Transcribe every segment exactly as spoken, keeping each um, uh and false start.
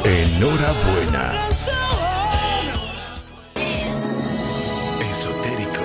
Enhorabuena. Esotérico.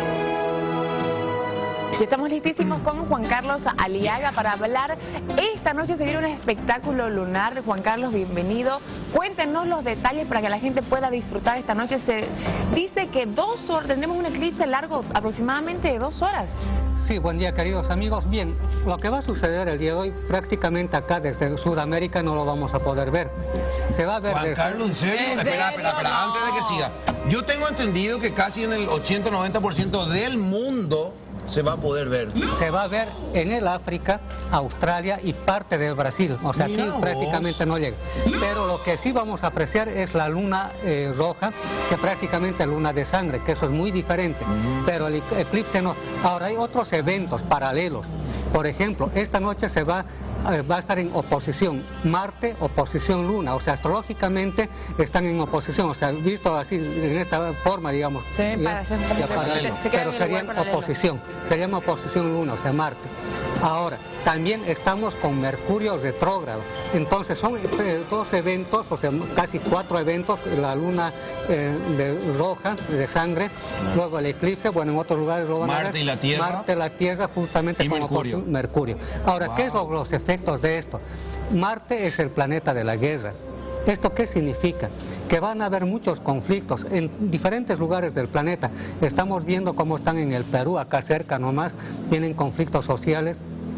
Y estamos listísimos con Juan Carlos Aliaga para hablar. Esta noche se viene un espectáculo lunar. Juan Carlos, bienvenido. Cuéntenos los detalles para que la gente pueda disfrutar esta noche. Se dice que dos horas, tendremos un eclipse largo aproximadamente de dos horas. Sí, buen día queridos amigos. Bien, lo que va a suceder el día de hoy, prácticamente acá desde Sudamérica no lo vamos a poder ver. Se va a ver... Juan desde... Carlos, ¿en serio? ¿En espera, serio? espera, espera, No. antes de que siga. Yo tengo entendido que casi en el ochenta a noventa por ciento del mundo se va a poder ver. Se va a ver en el África, Australia y parte del Brasil. O sea, Mira aquí vos. prácticamente no llega. Pero lo que sí vamos a apreciar es la luna eh, roja, que prácticamente es luna de sangre, que eso es muy diferente. Mm. Pero el eclipse no. Ahora hay otros eventos paralelos. Por ejemplo, esta noche se va, eh, va a estar en oposición Marte, oposición Luna. O sea, astrológicamente están en oposición. O sea, visto así, en esta forma, digamos. Sí, ya, para hacer como ya que paralelo. se queda en Pero el serían lugar paralelo. oposición. Serían oposición Luna, o sea, Marte. Ahora, también estamos con Mercurio retrógrado. Entonces son eh, dos eventos, o sea, casi cuatro eventos, la luna eh, de roja, de sangre, luego el eclipse, bueno, en otros lugares lo van a ver. Marte y la Tierra. Marte, la Tierra, justamente Y con Mercurio. oposición Mercurio. Ahora, Wow. ¿qué son los efectos de esto? Marte es el planeta de la guerra. ¿Esto qué significa? Que van a haber muchos conflictos en diferentes lugares del planeta. Estamos viendo cómo están en el Perú, acá cerca nomás, tienen conflictos sociales.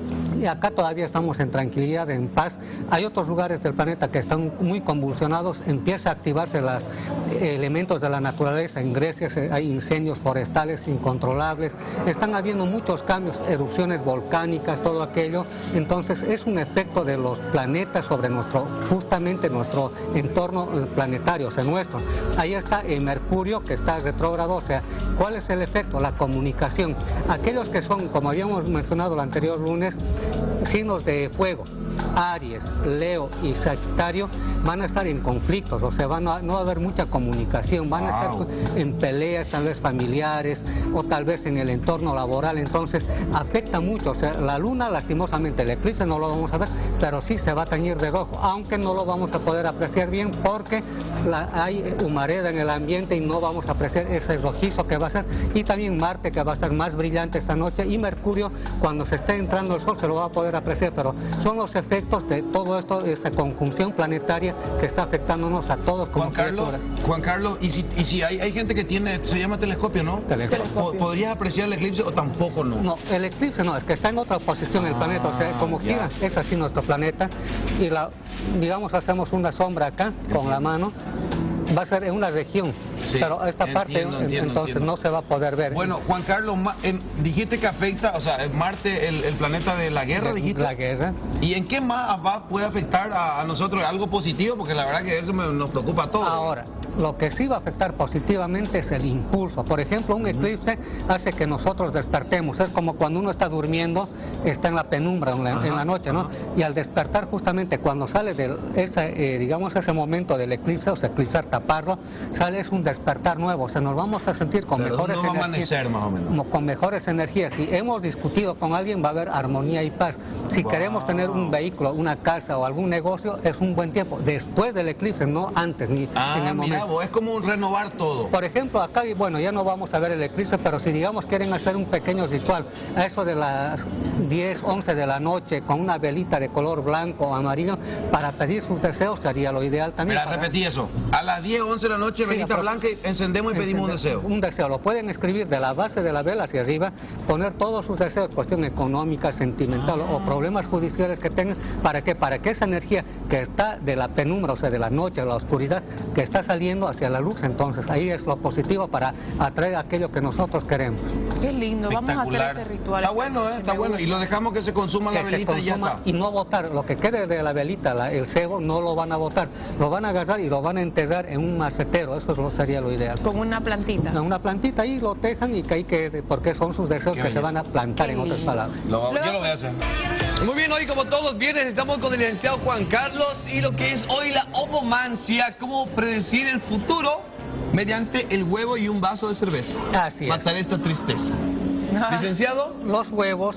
Y acá todavía estamos en tranquilidad, en paz. Hay otros lugares del planeta que están muy convulsionados, empieza a activarse los elementos de la naturaleza. En Grecia hay incendios forestales incontrolables, están habiendo muchos cambios, erupciones volcánicas, todo aquello. Entonces es un efecto de los planetas sobre nuestro, justamente nuestro entorno planetario, o sea, nuestro. Ahí está el Mercurio, que está retrógrado. O sea, ¿cuál es el efecto? La comunicación. Aquellos que son, como habíamos mencionado el anterior lunes, signos de fuego, Aries, Leo y Sagitario, van a estar en conflictos, o sea, van a, no va a haber mucha comunicación, van a Wow. estar en peleas tal vez familiares o tal vez en el entorno laboral. Entonces afecta mucho. O sea, la luna, lastimosamente, el eclipse no lo vamos a ver, pero sí se va a teñir de rojo, aunque no lo vamos a poder apreciar bien porque la, hay humareda en el ambiente y no vamos a apreciar ese rojizo que va a ser. Y también Marte, que va a estar más brillante esta noche, y Mercurio, cuando se esté entrando el sol, se lo va a poder apreciar. Pero son los efectos de todo esto, esa conjunción planetaria que está afectándonos a todos como Juan Carlos, criaturas. Juan Carlos, y si, y si hay, hay gente que tiene, se llama telescopio, ¿no? Telescopio. Po- ¿Podrías apreciar el eclipse o tampoco no? No, el eclipse no, es que está en otra posición el Ah, planeta, o sea, como gira, ya. es así nuestro planeta, y la, digamos, hacemos una sombra acá con la mano, va a ser en una región, Sí, pero esta entiendo, parte entiendo, entonces entiendo. no se va a poder ver. Bueno, Juan Carlos, ma- en- dijiste que afecta, o sea, Marte, el, el planeta de la guerra, dijiste. la guerra. ¿Y en qué más va, puede afectar a, a nosotros? ¿Algo positivo? Porque la verdad que eso me- nos preocupa a todos. Ahora, lo que sí va a afectar positivamente es el impulso. Por ejemplo, un eclipse hace que nosotros despertemos. Es como cuando uno está durmiendo, está en la penumbra en la, Ajá, en la noche, ¿no? ajá. Y al despertar, justamente cuando sale de ese, eh, digamos, ese momento del eclipse, o sea, eclipsar, taparlo, sale es un despertar nuevo. O sea, nos vamos a sentir con Claro, mejores un nuevo energías. amanecer, más o menos. Como con mejores energías. Si hemos discutido con alguien, va a haber armonía y paz. Si Wow. queremos tener un vehículo, una casa o algún negocio, es un buen tiempo. Después del eclipse, no antes ni Ah, en el mira, momento. vos, es como renovar todo. Por ejemplo, acá, y bueno, ya no vamos a ver el eclipse, pero si digamos quieren hacer un pequeño ritual, a eso de las diez, once de la noche, con una velita de color blanco o amarillo, para pedir sus deseos, sería lo ideal también. Mira, para- repetí eso. A las diez, once de la noche, Sí, velita apro- blanca, y encendemos y pedimos un deseo. Un deseo, lo pueden escribir de la base de la vela hacia arriba, poner todos sus deseos, cuestión económica, sentimental o problemas judiciales que tengan. ¿Para qué? Para que esa energía que está de la penumbra, o sea, de la noche, de la oscuridad, que está saliendo hacia la luz, entonces ahí es lo positivo para atraer aquello que nosotros queremos. Qué lindo, vamos a hacer Espectacular. este ritual. Está bueno, ¿eh? Que Está me bueno. Y gusta. lo dejamos que se consuma la Que se velita y ya consuma está. y no botar, lo que quede de la velita, la- el cebo, no lo van a botar, lo van a agarrar y lo van a enterrar en un macetero. Eso es lo- sería lo ideal. Con una plantita. En una plantita ahí lo tejan y que ahí quede, porque son sus deseos Qué que se belleza. van a plantar, Qué en otras lindo. palabras. Lo- Luego- yo lo voy a hacer. Muy bien, hoy como todos los viernes estamos con el licenciado Juan Carlos y lo que es hoy la ovomancia, cómo predecir el futuro mediante el huevo y un vaso de cerveza. Así es. Matar esta tristeza. Licenciado, Los huevos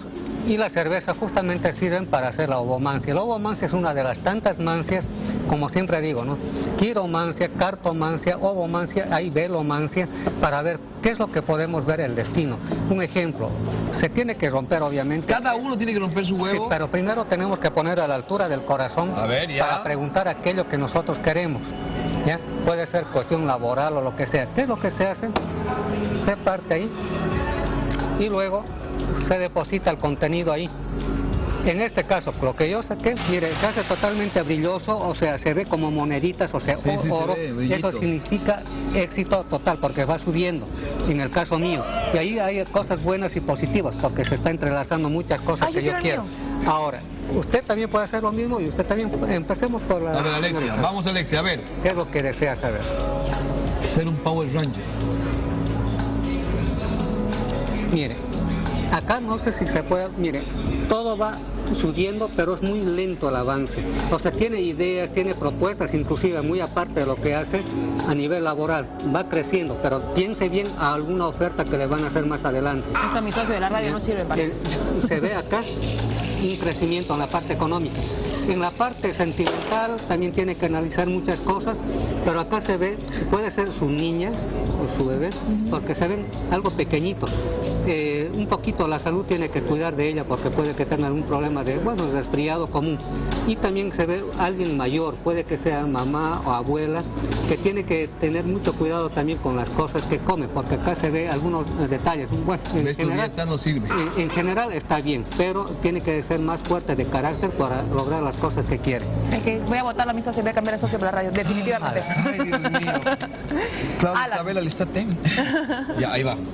y la cerveza justamente sirven para hacer la ovomancia. La ovomancia es una de las tantas mancias, como siempre digo, ¿no? Quiromancia, cartomancia, ovomancia, hay velomancia, para ver qué es lo que podemos ver el destino. Un ejemplo, se tiene que romper obviamente. Cada uno tiene que romper su huevo. Sí, pero primero tenemos que poner a la altura del corazón A ver, ya. para preguntar aquello que nosotros queremos. ¿Ya? Puede ser cuestión laboral o lo que sea. ¿Qué es lo que se hace? Se parte ahí y luego se deposita el contenido ahí. En este caso, lo que yo saqué, mire, se hace totalmente brilloso, o sea, se ve como moneditas, o sea, Sí, sí, se oro. ve, brillito. Eso significa éxito total, porque va subiendo, en el caso mío. Y ahí hay cosas buenas y positivas, porque se está entrelazando muchas cosas Ay, que yo yo quiero quiero. el mío. Ahora, usted también puede hacer lo mismo y usted también. Empecemos por la... A ver, Alexia, vamos Alexia, a ver. ¿Qué es lo que desea saber? Ser un Power Ranger. Mire, acá no sé si se puede, mire, todo va subiendo, pero es muy lento el avance. O sea, tiene ideas, tiene propuestas, inclusive muy aparte de lo que hace a nivel laboral. Va creciendo, pero piense bien a alguna oferta que le van a hacer más adelante. Esto a mi socio de la radio no sirve para Eh, Se ve acá un crecimiento en la parte económica. En la parte sentimental también tiene que analizar muchas cosas, pero acá se ve, puede ser su niña o su bebé, porque se ven algo pequeñito. Eh, un poquito la salud tiene que cuidar de ella porque puede que tenga algún problema de, bueno, resfriado común. Y también se ve alguien mayor, puede que sea mamá o abuela, que tiene que tener mucho cuidado también con las cosas que come, porque acá se ve algunos eh, detalles. Bueno, en Esto general, dieta no sirve. en, en general está bien, pero tiene que ser más fuerte de carácter para lograr las cosas que quiere. Es que voy a votar a mi socio y voy a cambiar de socio por la radio, definitivamente. Ay, Dios mío. Claudia Alan. Isabel, alistate. Ya, ahí va.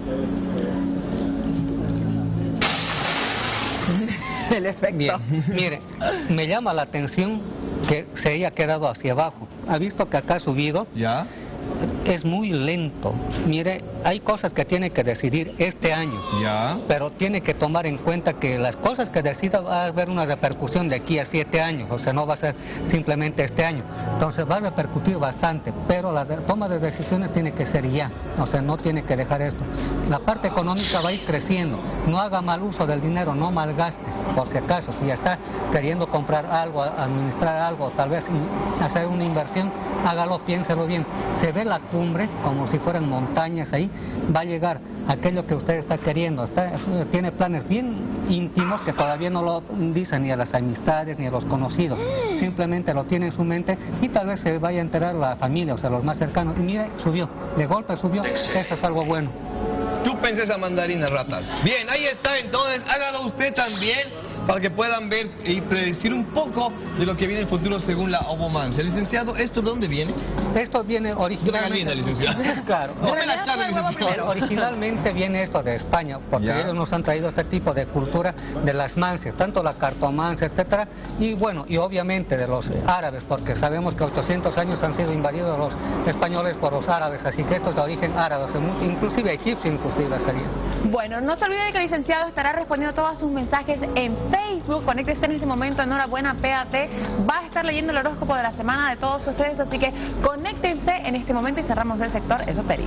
El efecto. Bien, mire, me llama la atención que se haya quedado hacia abajo. ¿Ha visto que acá ha subido? Ya. Es muy lento. Mire, hay cosas que tiene que decidir este año. Ya. Pero tiene que tomar en cuenta que las cosas que decida va a haber una repercusión de aquí a siete años, o sea, no va a ser simplemente este año. Entonces va a repercutir bastante, pero la de- toma de decisiones tiene que ser ya, o sea, no tiene que dejar esto. La parte económica va a ir creciendo, no haga mal uso del dinero, no malgaste, por si acaso, si ya está queriendo comprar algo, administrar algo, tal vez in- hacer una inversión, hágalo, piénselo bien. Se ve la cumbre como si fueran montañas ahí, va a llegar aquello que usted está queriendo, está, tiene planes bien íntimos que todavía no lo dice ni a las amistades ni a los conocidos, simplemente lo tiene en su mente y tal vez se vaya a enterar la familia, o sea, los más cercanos, y mire, subió, de golpe subió, eso es algo bueno. Tú princesa mandarina, ratas. Bien, ahí está, entonces hágalo usted también para que puedan ver y predecir un poco de lo que viene en el futuro según la ovomancia. Licenciado, ¿esto de dónde viene? Esto viene De la originalmente... gallina, licenciado. Claro. No me la charla, licenciado. Originalmente viene esto de España, porque Ya. ellos nos han traído este tipo de cultura de las mancias, tanto la cartomancia, etcétera, y bueno, y obviamente de los árabes, porque sabemos que ochocientos años han sido invadidos los españoles por los árabes, así que esto es de origen árabe, inclusive egipcio, inclusive sería. Bueno, no se olvide que el licenciado estará respondiendo todos sus mensajes en Facebook. Conéctese en este momento, enhorabuena P A T. Va a estar leyendo el horóscopo de la semana de todos ustedes, así que conéctense en este momento y cerramos el sector esotérico.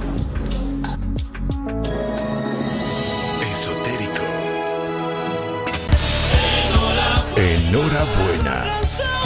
Esotérico. Enhorabuena.